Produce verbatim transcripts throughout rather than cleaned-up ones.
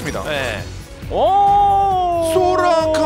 있습니다. 네. 오 소라카.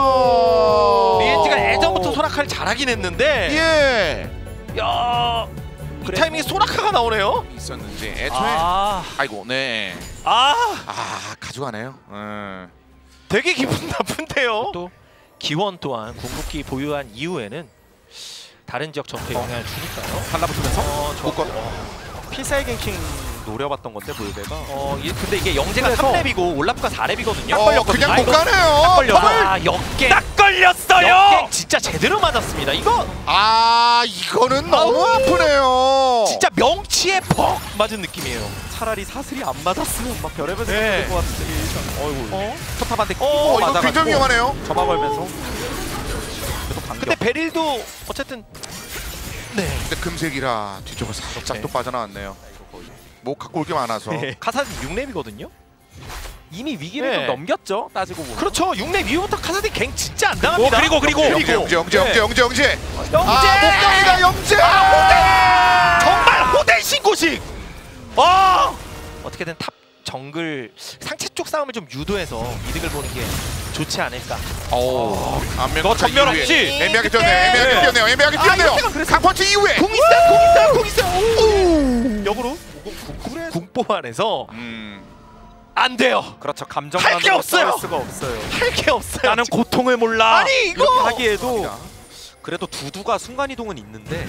리엔지가 예전부터 소라카를 잘하긴 했는데 예. 야, 이 그래. 타이밍에 소라카가 나오네요. 있었는지 애초에 아. 아이고 네. 아, 아 가져가네요. 음. 되게 기분 나쁜데요. 또 기원 또한 궁극기 보유한 이후에는 다른 지역 전투에 영향을 주니까요. 달라붙으면서 어, 저, 어. 필살 갱킹 노려봤던 건데 볼베가. 어, 이, 근데 이게 영재가 삼 렙이고 올라프가 사 렙이거든요. 어, 그냥 못 가네요. 딱 걸려서 아, 역갱. 딱 걸렸어요. 역갱 진짜 제대로 맞았습니다. 이거 아 이거는 너무 아우. 아프네요. 진짜 명치에 퍽 맞은 느낌이에요. 차라리 사슬이 안 맞았으면 막 별의별 네. 생각이 될것 같은데. 어이구. 어? 포탑한테 끼고 어, 이거 맞아가지고 굉장히 위험하네요. 점화 걸면서. 그래도 반격. 근데 베릴도 어쨌든 네. 근데 금색이라 뒤쪽을 살짝 네. 또 빠져나왔네요. 뭐 갖고 올 게 많아서. 카사딘 육 렙이거든요. 이미 위기를 네. 좀 넘겼죠. 따지고 보면. 그렇죠. 육 렙 이후부터 카사딘 갱 진짜 안 당합니다. 오, 그리고 그리고 영재 영재 영재 영재 영재 영재. 영재! 아, 못 갑니다 영재. 아, 호대! 정말 호대 신고식. 와! 어떻게든 탑 정글 상체 쪽 싸움을 좀 유도해서 이득을 보는 게 좋지 않을까. 오. 너 전멸 없지? 애매하게 뛰었네. 애매하게 뛰었네요. 애매하게 뛰었네요. 강펀치 이후에. 궁 있어, 궁 있어, 궁 있어. 역으로 궁포 안에서 음. 안 돼요. 그렇죠. 할 게 감정만으로 없어요. 싸울 수가 없어요. 할 게 없어요. 나는 고통을 몰라. 아니, 이거! 이렇게 하기에도 그래도 두두가 순간 이동은 있는데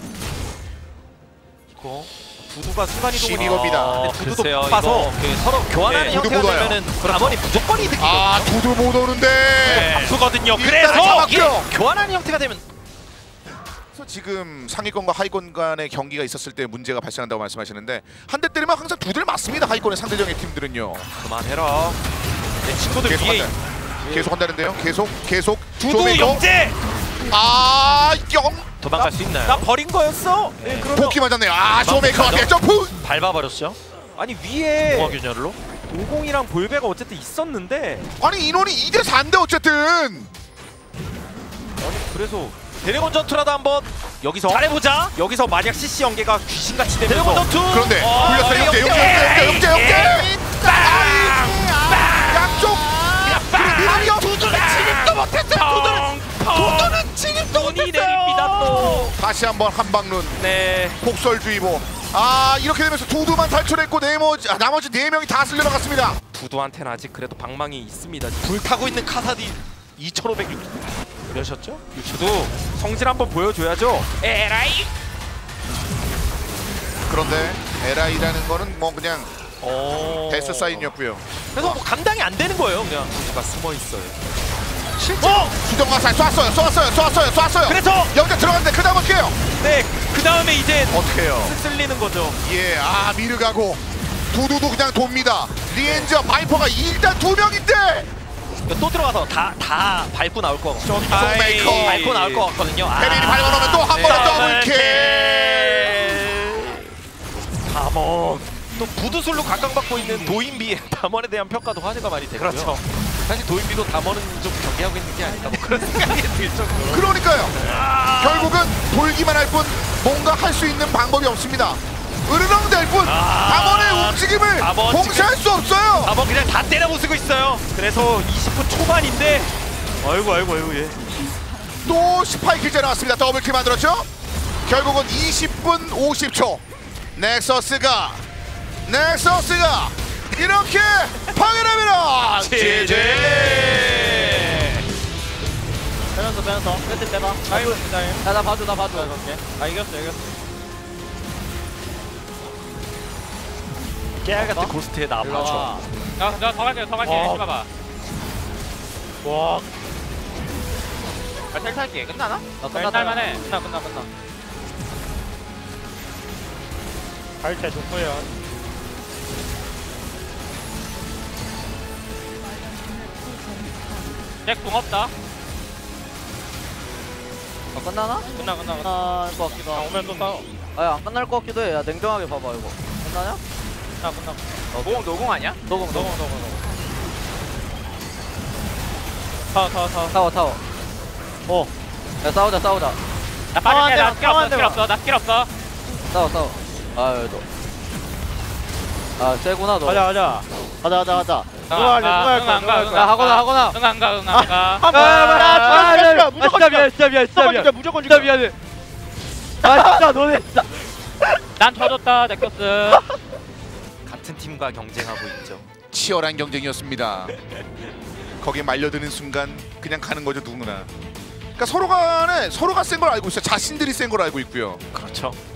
이거 두두가 순간 이동은 신이 겁니다. 어, 근데 두두도 글쎄요, 바빠서 이거 그 서로 교환하는 네, 형태가 두두 못 와요. 되면은 담원이 무조건 이득이거든요. 아 두두 못 오는데. 네. 아프거든요. 일단은 그래서 잡았고요. 이게 교환하는 형태가 되면 그래서 지금 상위권과 하위권 간의 경기가 있었을 때 문제가 발생한다고 말씀하시는데 한 대 때리면 항상 두 대를 맞습니다. 하위권의 상대적인 팀들은요. 그만해라. 내 친구들 계속 위에 한다. 계속 한다는데요. 계속 계속. 두두 조메이커. 영재. 아 영. 도망갈 수 있나요? 나 버린 거였어. 네. 네, 그러면 복귀 맞았네요. 아 조메이커한테 점프. 밟아버렸죠. 아니 위에 공화 균열로. 오공이랑 볼베가 어쨌든 있었는데 아니 인원이 이 대 사인데 어쨌든. 아니 그래서 드래곤 전투라도 한번 여기서 잘해보자. 여기서 만약 씨씨 연계가 귀신같이 되면서 드래곤 전투. 그런데 어, 굴렸어요. 영재 영재 영재 영재 영재. 양쪽. 아니 두두는 진입도 못했어요. 두두는 두두는 진입도 눈이 못했어요. 내립니다 또. 다시 한번 한방눈. 네. 폭설주의보. 아 이렇게 되면서 두두만 탈출했고 나머지 아, 나머지 네 명이 다 쓸려나갔습니다. 두두한테는 아직 그래도 방망이 있습니다. 불타고 있는 카사딘 이천오백육 그러셨죠? 두두 성질 한번 보여줘야죠. 에라이. 그런데 에라이라는 거는 뭐 그냥 어. 데스 사인이었고요. 그래서 뭐 감당이 안 되는 거예요, 그냥. 두두가 숨어 있어요. 실제. 어! 수정 화살 쐈어요 쐈어요 쐈어요 쐈어요. 그래서 영재 들어갔는데 그 다음 어떻게 해요? 네, 그 다음에 이제 어떻게 해요? 쓸리는 거죠. 예, 아 미르 가고 두두도 그냥 돕니다. 리엔즈와 바이퍼가 일단 두 명인데 또 들어가서 다 다 밟고 나올 거. 저기 아이, 밟고 나올 것 같거든요. 아. 페린이 밟아놓으면 또 한 네. 번에 더블킬. 담원. 또 부두술로 각광받고 있는 도인비의 담원에 대한 평가도 화제가 많이 되고요. 그렇죠. 사실 도인비도 담원은 좀 경계하고 있는 게 아닐까 뭐 그런 생각이 들 정도로. 그러니까요. 아. 결국은 돌기만 할 뿐 뭔가 할 수 있는 방법이 없습니다. 으르렁댈 뿐 아. 담원의 움직임을 담원 봉쇄할 수 없어요. 담원 그냥 다 때려 부수고 있어요. 그래서 이십 분 초반인데 아이고 아이고 아이고 예. 또 십팔 킬째 나왔습니다. 더블킬 만들었죠? 결국은 이십 분 오십 초 넥서스가 넥서스가 이렇게 파괴합니다. 지지. 빼면서 빼면서 끝에 빼봐. 아이고 기다려. 야나 봐줘 나 봐줘. 이렇게. 아 이겼어 이겼어. 깨알 같은 고스트에 나 일로 맞춰. 와. 나나 더 갈게 더 갈게 와. 해봐봐. 와. 아, 텔 탈게 끝나나? 나 끝났다. 끝날만해. 끝나 끝나 끝나. 발차 좋고요. 잭궁 없다. 어 끝나나? 끝나 끝나 끝나. 끝날 것 같기도 아, 하고. 오면 또 싸워. 아니 안 끝날 것 같기도 해. 야 냉정하게 봐봐 이거. 끝나냐? 끝나 끝나. 노공 노공 아니야? 노공 노공 노공. 노공 노공. 타워 타워 타워. 타워 타워. 오. 야 싸우자 싸우자. 나 빠질게. 나 타워 스킬 한 없어 대만. 스킬 없어. 나 스킬 없어. 싸워 싸워. 아 여기도. 아 세구나 너. 가자 가자. 가자 가자 가자. 누가 할래? 누가 할 거야? 누가 할 거야? 하거나 하거나. 응안가 응안가. 한 번. 야, 무조건 진짜 미안 진짜 미안 진짜 미안 무조건 진짜 죽여. 미안해. 아 진짜 너네 진짜. 난 터졌다 넥서스. 같은 팀과 경쟁하고 있죠. 치열한 경쟁이었습니다. 거기에 말려드는 순간 그냥 가는 거죠 누구나. 그러니까 서로 간에 서로가 센 걸 알고 있어요. 자신들이 센 걸 알고 있고요. 그렇죠.